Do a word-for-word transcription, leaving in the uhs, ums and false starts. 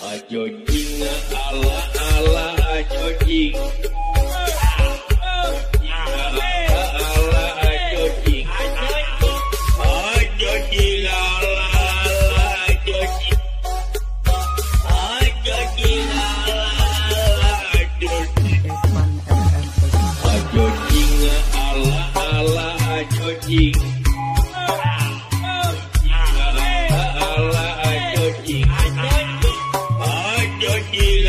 Ajojing ala ala ajojing. Ala ajojing. Ajojing ala ala ajojing. Ajojing ala ala ajojing. Ajojing ala ala ajojing. Ala ajojing. Ajojing